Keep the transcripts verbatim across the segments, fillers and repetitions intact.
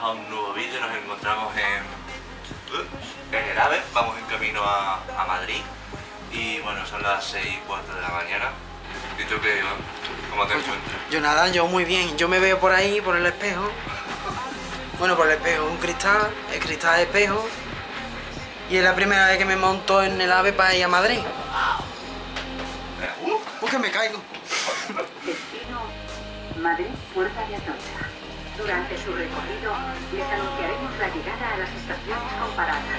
a un nuevo vídeo. Nos encontramos en, en el AVE, vamos en camino a, a Madrid. Y bueno, son las seis y cuatro de la mañana. ¿Y tú qué, Iván? ¿Cómo te encuentras? Yo nada, yo muy bien. Yo me veo por ahí, por el espejo. Bueno, por el espejo, un cristal, el cristal de espejo. Y es la primera vez que me monto en el AVE para ir a Madrid. Uh. ¡Uh, que me caigo! Destino Madrid, Puerta de Atocha. Durante su recorrido les anunciaremos la llegada a las estaciones comparadas.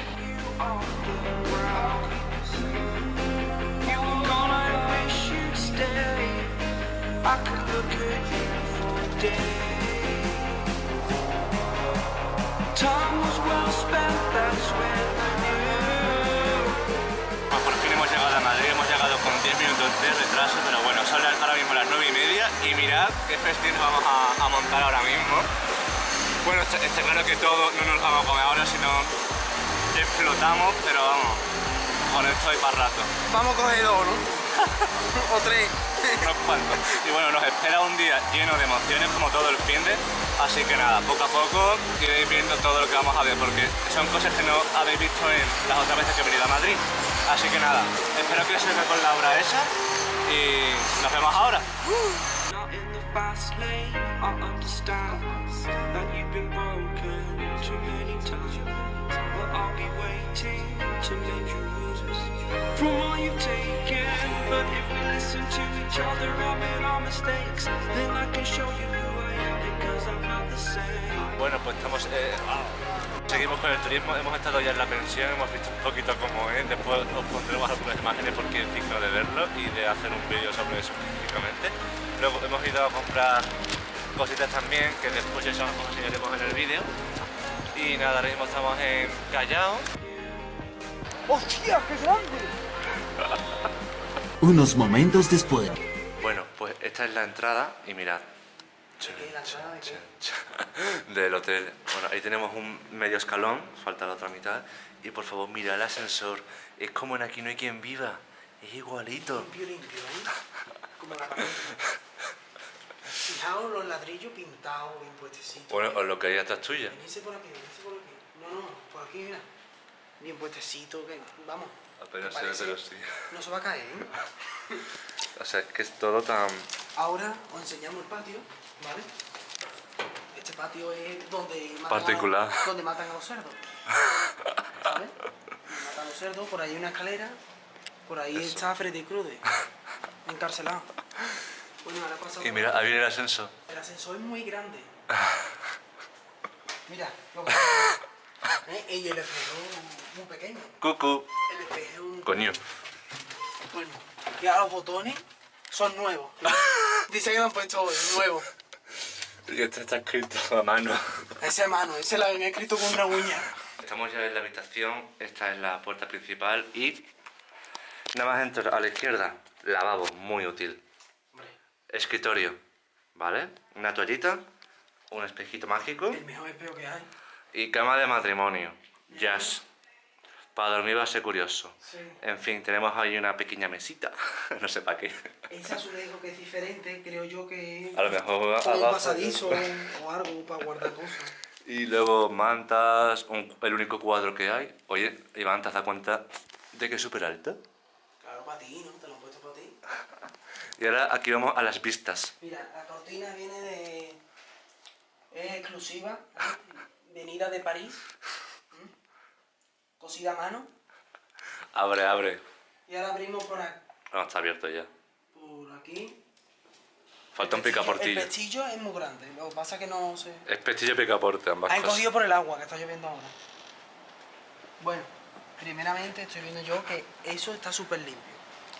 Por fin hemos llegado a Madrid, hemos llegado con diez minutos de retraso, pero bueno, son ahora mismo las nueve y media y mirad qué festín nos vamos a, a montar ahora mismo. Bueno, está, está claro que todo no nos vamos a comer ahora, sino explotamos, pero vamos, con esto hay para rato. Vamos a coger dos, ¿no? O tres. Unos cuantos. Y bueno, nos espera un día lleno de emociones como todo el fin de, así que nada, poco a poco iréis viendo todo lo que vamos a ver, porque son cosas que no habéis visto en las otras veces que he venido a Madrid. Así que nada, espero que os sirva con la obra esa y nos vemos ahora. Bueno, pues estamos... Eh, seguimos con el turismo, hemos estado ya en la pensión, hemos visto un poquito cómo es, después os pondremos algunas imágenes porque es digno de verlo y de hacer un vídeo sobre eso específicamente. Luego hemos ido a comprar cositas también, que después eso os enseñaremos en el vídeo. Y nada, ahora mismo estamos en Callao. ¡Hostia, qué grande! Unos momentos después. Bueno, pues esta es la entrada y mirad. ¿Qué, la entrada de qué? Del hotel. Bueno, ahí tenemos un medio escalón, falta la otra mitad. Y por favor, mirad el ascensor. Es como en Aquí no hay quien viva. Es igualito. Limpio, limpio, ¿eh? Como la pared. Fijaos los ladrillos pintados, bien puestecitos. Bueno, os lo que hay hasta es tuya. Venirse por aquí, venirse por aquí. No, no, por aquí, mira. Bien puestecito, que vamos. Apenas se ve, pero sí. No se va a caer, ¿eh? O sea, es que es todo tan... Ahora os enseñamos el patio, ¿vale? Este patio es donde matan, particular. A, donde matan a los cerdos. ¿Sabes? Donde matan a los cerdos, por ahí hay una escalera, por ahí Eso. está Freddy Krueger, encarcelado. Bueno, ahora pasamos. Y mira, ahí viene el ascensor. El ascensor es muy grande. Mira, lo que ¿eh? Y el espejo muy pequeño. Cucu. El espejo un... Coño. Bueno, y ahora los botones son nuevos. Dice que lo han puesto hoy, nuevos. Y este está escrito a mano. Ese mano, ese lo han escrito con una uña. Estamos ya en la habitación, esta es la puerta principal y... Nada más entro a la izquierda, lavabo, muy útil. Hombre, Escritorio, ¿vale? Una toallita, un espejito mágico el mejor espejo que hay. y cama de matrimonio. Jazz. Para dormir va a ser curioso. Sí. En fin, tenemos ahí una pequeña mesita. No sé para qué. Ese azulejo que es diferente, creo yo que A lo mejor como un abajo- pasadizo o algo para guardar cosas. Y luego mantas, un- el único cuadro que hay. Oye, Iván, ¿te has dado cuenta de que es súper alto? Claro, para ti, ¿no? Te lo han puesto para ti. Y ahora aquí vamos a las vistas. Mira, la cortina viene de... es exclusiva, venida de París, ¿m? Cosida a mano. Abre, abre. Y ahora abrimos por aquí. No, está abierto ya. Por aquí. Falta un El picaportillo. pestillo es muy grande, lo que pasa es que no sé... Es pestillo y picaporte, ambas Ha cosas. encogido por el agua que está lloviendo ahora. Bueno, primeramente estoy viendo yo que eso está súper limpio.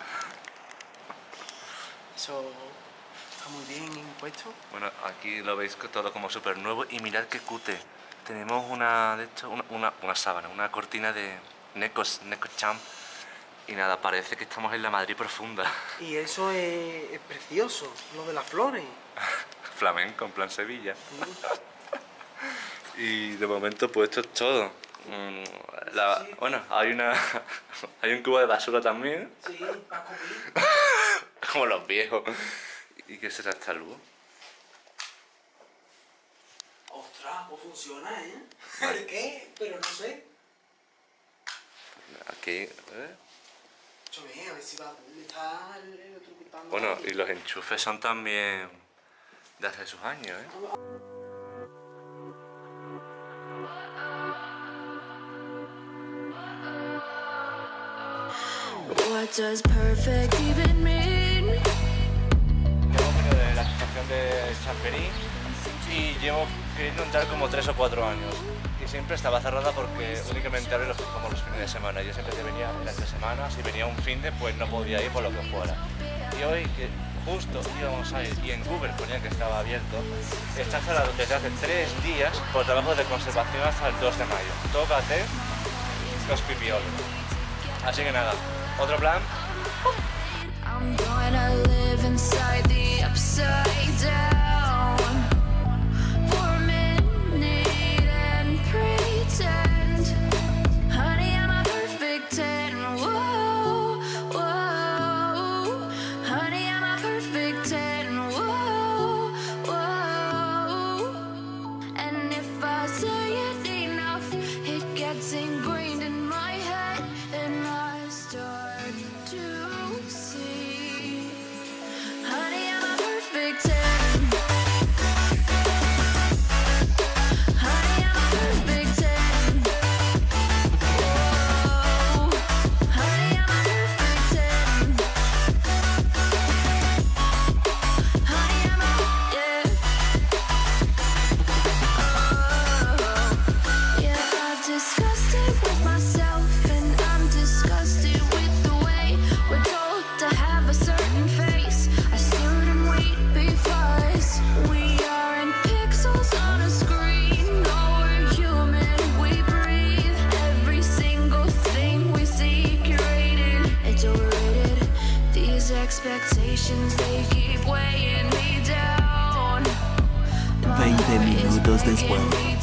Eso está muy bien puesto. Bueno, aquí lo veis que todo como súper nuevo y mirad qué cute. Tenemos una, de hecho, una, una, una sábana, una cortina de Necos, Necochamp. Y nada, parece que estamos en la Madrid profunda. Y eso es, es precioso, lo de las flores. Flamenco, en plan Sevilla. Y de momento pues esto es todo. Mm, la- Sí. Bueno, hay una hay un cubo de basura también, Sí, para comer. como los viejos. ¿Y qué será esta luz? Ostras. Ostras, pues funciona, ¿eh? ¿El qué? Pero no sé. Aquí, ¿eh? Chome, a ver si va... Me está electrocutando. Bueno, y los enchufes son también de hace sus años, ¿eh? What does perfect even mean? Llevo venido de la asociación de Champerí y llevo queriendo entrar como tres o cuatro años. Y siempre estaba cerrada porque únicamente abre los, como los fines de semana. Yo siempre venía entre semanas, si venía un fin de pues no podía ir por lo que fuera. Y hoy, que justo íbamos a ir y en Google ponía que estaba abierto, está cerrado desde hace tres días por trabajo de conservación hasta el dos de mayo. Tócate los pipiolos. Así que nada, otro plan. I'm gonna live inside the upside down for a minute and pretend, honey, I'm a perfect ten. Whoa, whoa, honey, I'm a perfect ten. Whoa, whoa, and if I say it enough, it gets ingrained in my head, and I start to see, honey, I'm a perfect ten. Honey, I'm a perfect ten. Whoa, honey, I'm a perfect ten. Honey, I'm a, yeah. Oh, yeah, I've discussed it with myself, and I'm disgusted with the way we're told to have a certain face. I stood and wait because we aren't pixels on a screen. No, we're human, we breathe. Every single thing we see curated, it's overrated. These expectations, they keep weighing me down. veinte minutos después.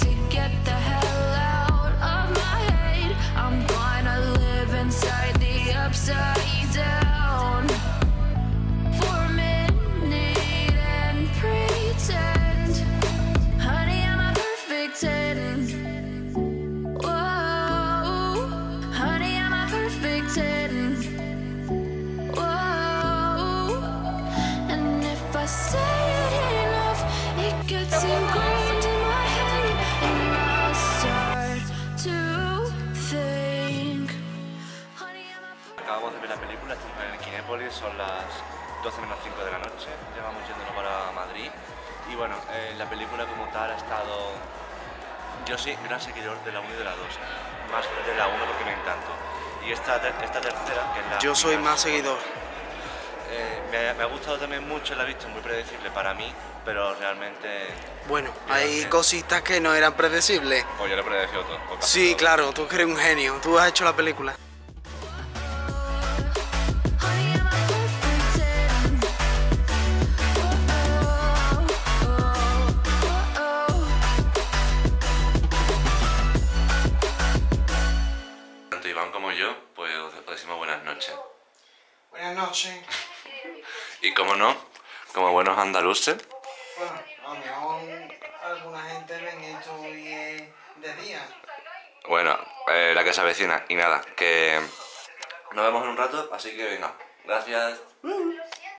I'm gonna live inside the upside down for a minute and pretend, honey, I'm a perfect ten. Whoa, honey, I'm a perfect ten. Whoa, and if I say it enough, it gets ingrained in my head, and I'll start to think, honey, I'm a Acabamos de ver la película, estamos en el Kinépolis, son las doce menos cinco de la noche, ya vamos yéndonos para Madrid. Y bueno, eh, la película como tal ha estado... Yo soy gran seguidor de la uno y de la dos, más de la uno porque me encantó. Y esta, ter- esta tercera, que es la... Yo soy final, más seguidor. eh, me, me ha gustado también mucho, la he visto muy predecible para mí, pero realmente... Bueno, Mira, hay bien. cositas que no eran predecibles. Pues yo lo he predecido todo. o casi Sí, todo. claro, tú que eres un genio. Tú has hecho la película. honey, I'm a perfect ten. Whoa, whoa, whoa. Tanto Iván como yo, pues os os decimos buenas noches. Buenas noches. Y como no, como buenos andaluces, Bueno, a lo mejor alguna gente ven esto hoy es de día. bueno, eh, la que se avecina. Y nada, que nos vemos en un rato, así que venga. Gracias.